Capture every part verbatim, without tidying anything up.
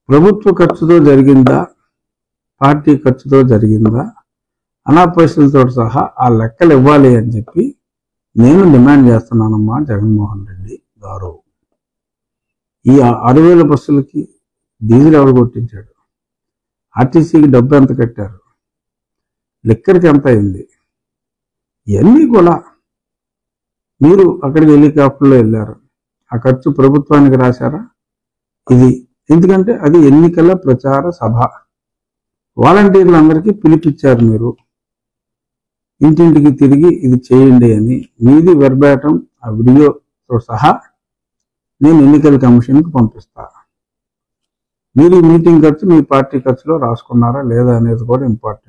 ప్రభుత్వ ఖర్చుతో జరిగిందా, పార్టీ ఖర్చుతో జరిగిందా, అనా పైసలతో సహా ఆ లెక్కలు ఇవ్వాలి అని చెప్పి నేను డిమాండ్ చేస్తున్నానమ్మా జగన్మోహన్ రెడ్డి గారు. ఈ ఆరు వేల బస్సులకి డీజిల్ ఎవరు కొట్టించాడు? ఆర్టీసీకి డబ్బు ఎంత కట్టారు? లెక్కరికి ఎంత అయింది? ఇవన్నీ కూడా మీరు అక్కడికి హెలికాప్టర్లో వెళ్ళారు, ఆ ఖర్చు ప్రభుత్వానికి రాశారా? ఇది ఎందుకంటే అది ఎన్నికల ప్రచార సభ, వాలంటీర్లందరికీ పిలిపించారు మీరు, ఇంటింటికి తిరిగి ఇది చేయండి అని. మీది వెర్బాటం ఆ వీడియోతో సహా నేను ఎన్నికల కమిషన్కి పంపిస్తా. మీరు ఈ మీటింగ్ ఖర్చు మీ పార్టీ ఖర్చులో రాసుకున్నారా లేదా అనేది కూడా ఇంపార్టెంట్.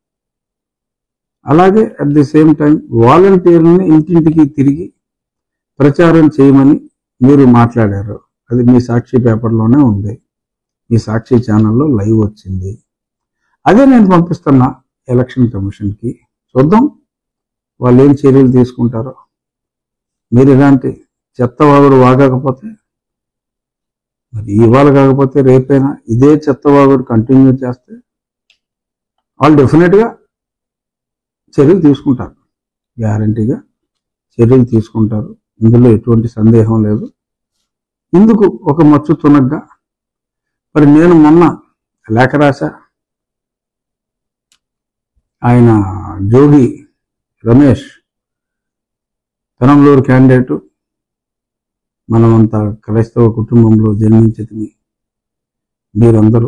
అలాగే అట్ ది సేమ్ టైం వాలంటీర్లని ఇంటింటికి తిరిగి ప్రచారం చేయమని మీరు మాట్లాడారు. అది మీ సాక్షి పేపర్లోనే ఉంది, మీ సాక్షి ఛానల్లో లైవ్ వచ్చింది. అదే నేను పంపిస్తున్నా ఎలక్షన్ కమిషన్కి. చూద్దాం వాళ్ళు ఏం చర్యలు తీసుకుంటారో. మీరు ఇలాంటి చెత్తవాగుడు వాగకపోతే, మరి ఇవాళ కాకపోతే రేపైనా ఇదే చెత్తవాగుడు కంటిన్యూ చేస్తే వాళ్ళు డెఫినెట్గా చర్యలు తీసుకుంటారు, గ్యారంటీగా చర్యలు తీసుకుంటారు. ఇందులో ఎటువంటి సందేహం లేదు. ఇందుకు ఒక మచ్చు తునగ్గా మరి నేను మొన్న లేఖ రాశా. ఆయన జోగి రమేష్ పెనంలూరు క్యాండిడేటు, మనమంతా క్రైస్తవ కుటుంబంలో జన్మించింది, మీరందరూ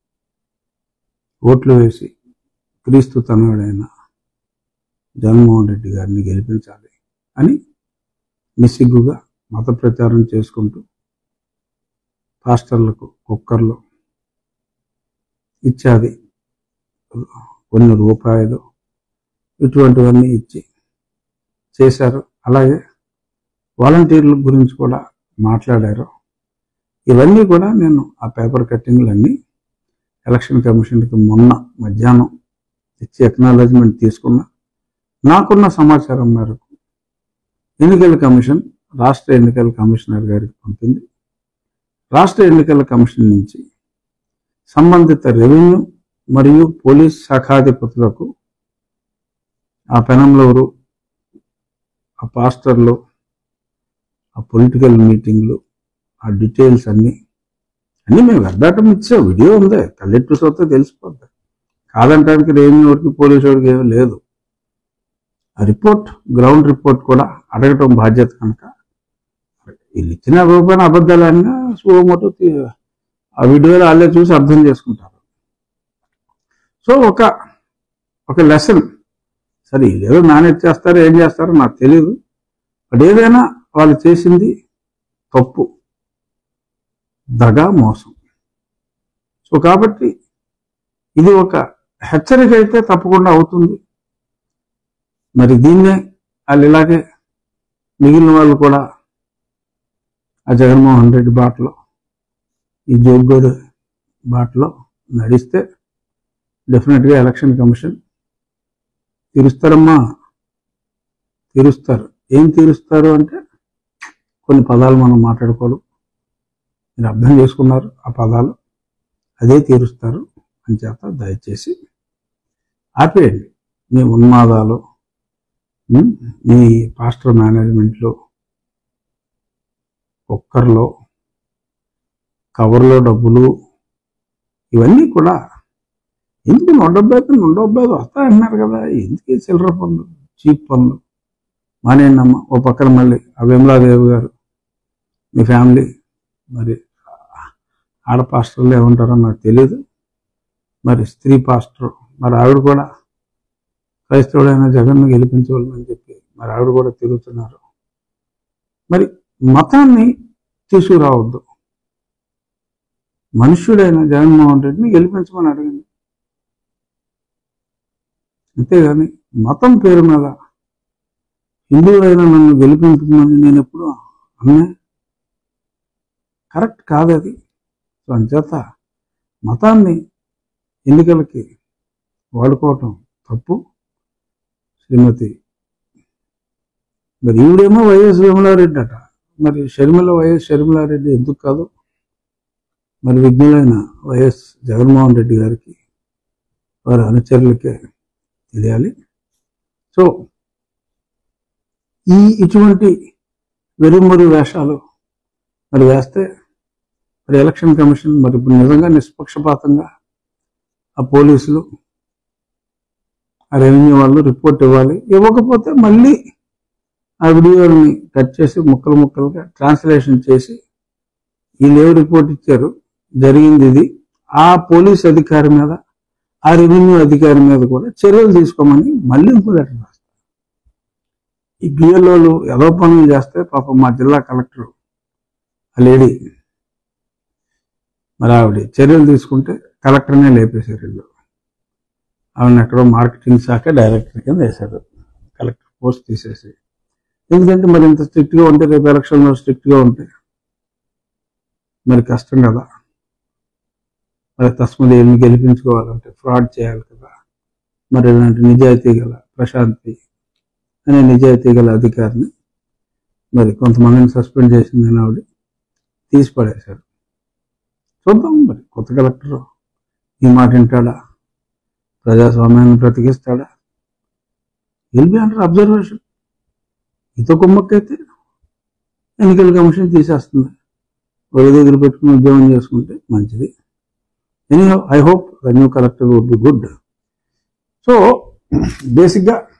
ఓట్లు వేసి క్రీస్తు తనయుడైన జగన్మోహన్ రెడ్డి గారిని గెలిపించాలి అని నిస్సిగ్గుగా మత ప్రచారం చేసుకుంటూ పాస్టర్లకు కుక్కర్లు ఇచ్చాది కొన్ని రూపాయలు ఇటువంటివన్నీ ఇచ్చి చేశారు. అలాగే వాలంటీర్ల గురించి కూడా మాట్లాడారు. ఇవన్నీ కూడా నేను ఆ పేపర్ కట్టింగ్లన్నీ ఎలక్షన్ కమిషన్కి మొన్న మధ్యాహ్నం ఇచ్చి ఎక్నాలజ్మెంట్ తీసుకున్నా. నాకున్న సమాచారం మేరకు ఎన్నికల కమిషన్ రాష్ట్ర ఎన్నికల కమిషనర్ గారికి పంపింది. రాష్ట్ర ఎన్నికల కమిషన్ నుంచి సంబంధిత రెవెన్యూ మరియు పోలీస్ శాఖాధిపతులకు ఆ పెనంలూరు, ఆ పాస్టర్లు, ఆ పొలిటికల్ మీటింగ్లు, ఆ డీటెయిల్స్ అన్నీ అన్నీ మేము వెర్బాటం ఇచ్చే వీడియో ఉంది, కలెక్టర్ వస్తే తెలిసిపోద్ది. కాదంటానికి రెవెన్యూ వాడికి పోలీసు వాడికి ఏమీ లేదు. ఆ రిపోర్ట్, గ్రౌండ్ రిపోర్ట్ కూడా అడగటం బాధ్యత కనుక వీళ్ళు ఇచ్చిన రూపాయల అబద్ధాలన్నా సుమోటో ఆ వీడియోలో వాళ్ళే చూసి అర్థం చేసుకుంటారు. సో ఒక ఒక లెసన్. సరే ఏదో మేనేజ్ చేస్తారో ఏం చేస్తారో నాకు తెలియదు, బట్ ఏదైనా వాళ్ళు చేసింది తప్పు, దగా, మోసం. సో కాబట్టి ఇది ఒక హెచ్చరిక అయితే తప్పకుండా అవుతుంది. మరి దీన్నే వాళ్ళు ఇలాగే మిగిలిన వాళ్ళు కూడా ఆ జగన్మోహన్ రెడ్డి బాటలో, ఈ జోగ్గోడు బాటలో నడిస్తే డెఫినెట్గా ఎలక్షన్ కమిషన్ తీరుస్తారమ్మా, తీరుస్తారు. ఏం తీరుస్తారు అంటే కొన్ని పదాలు మనం మాట్లాడుకోవాలి, మీరు అర్థం చేసుకున్నారు ఆ పదాలు, అదే తీరుస్తారు. అని చేత దయచేసి ఆపేయండి మీ ఉన్మాదాలు, మీ పాస్టర్ మేనేజ్మెంట్లో, కుక్కర్లో, కవర్లో డబ్బులు, ఇవన్నీ కూడా ఎందుకు నూట డెబ్బై ఐదు నూట డెబ్బై ఐదు వస్తాయంటున్నారు కదా, ఎందుకు చిల్లర పనులు, చీప్ పనులు మానేయండమ్మా. ఓ పక్కన మళ్ళీ ఆ విమలాదేవి గారు, మీ ఫ్యామిలీ, మరి ఆడ పాస్టర్లు ఏమంటారో నాకు తెలియదు, మరి స్త్రీ పాస్టర్, మరి ఆవిడ కూడా క్రైస్తవుడైన జగన్ను గెలిపించవాలని చెప్పి మరి ఆవిడ కూడా తిరుగుతున్నారు. మరి మతాన్ని తీసుకురావద్దు, మనుష్యుడైన జగన్మోహన్ రెడ్డిని గెలిపించమని అడిగింది. అంతేగాని మతం పేరు మీద హిందువులైన నన్ను గెలిపించమని నేను ఎప్పుడు అన్నా, కరెక్ట్ కాదు అది. సో అంచేత మతాన్ని ఎన్నికలకి వాడుకోవటం తప్పు. శ్రీమతి మరి ఈవిడేమో వైఎస్ విమలారెడ్డి అట, మరి షర్మిల వైఎస్ షర్మిలారెడ్డి ఎందుకు కాదు? మరి విజ్ఞులైన వైఎస్ జగన్మోహన్ రెడ్డి గారికి వారి అనుచరులకే తెలియాలి. సో ఈ ఇటువంటి వెరుమరి వేషాలు మరి వేస్తే మరి ఎలక్షన్ కమిషన్ మరి ఇప్పుడు నిజంగా నిష్పక్షపాతంగా ఆ పోలీసులు ఆ రెవెన్యూ వాళ్ళు రిపోర్ట్ ఇవ్వాలి. ఇవ్వకపోతే మళ్ళీ ఆ వీడియోని కట్ చేసి ముక్కలు ముక్కలుగా ట్రాన్స్లేషన్ చేసి వీళ్ళు ఏం రిపోర్ట్ ఇచ్చారు జరిగింది ఇది, ఆ పోలీస్ అధికారి మీద ఆ రెవెన్యూ అధికారి మీద కూడా చర్యలు తీసుకోమని మళ్ళీ ఇంకో లెటర్ రాస్తారు. ఈ బిఎల్ఓలు ఏదో పనులు చేస్తే పాపం మా జిల్లా కలెక్టర్ ఆ లేడీ మరి ఆవిడ చర్యలు తీసుకుంటే కలెక్టర్నే లేపేశారు. వీళ్ళు ఆవిడని ఎక్కడో మార్కెటింగ్ శాఖ డైరెక్టర్ కింద వేశారు, కలెక్టర్ పోస్ట్ తీసేసి. ఎందుకంటే మరి ఇంత స్ట్రిక్ట్గా ఉంటే రేపు ఎలక్షన్లో స్ట్రిక్ట్గా ఉంటే మరి కష్టం కదా. మరి తస్మది ఎన్ని గెలిపించుకోవాలంటే ఫ్రాడ్ చేయాలి కదా. మరి ఇలాంటి నిజాయితీ గల ప్రశాంతి అనే నిజాయితీ గల అధికారిని మరి కొంతమందిని సస్పెండ్ చేసిందని ఆవిడ తీసి పడేశారు. చూద్దాం మరి కొత్త కలెక్టర్ ఈ మాట వింటాడా, ప్రజాస్వామ్యాన్ని బ్రతికిస్తాడా? Will be under observation. ఇతో కుమ్మక్కైతే ఎన్నికల కమిషన్ తీసేస్తుంది. ఒరి దగ్గర పెట్టుకుని ఉద్యోగం చేసుకుంటే మంచిది. Anyhow I hope the new collector would be good. So బేసిక్గా